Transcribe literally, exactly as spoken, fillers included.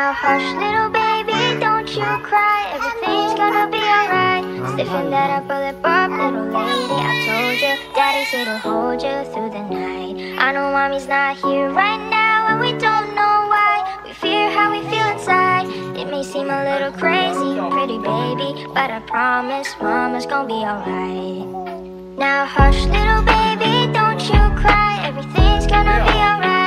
Now hush, little baby, don't you cry. Everything's gonna be alright. Stiffen that up a lip up, little lady. I told you, daddy's here to hold you through the night. I know mommy's not here right now, and we don't know why. We fear how we feel inside. It may seem a little crazy, pretty baby, but I promise mama's gonna be alright. Now hush, little baby, don't you cry. Everything's gonna be alright.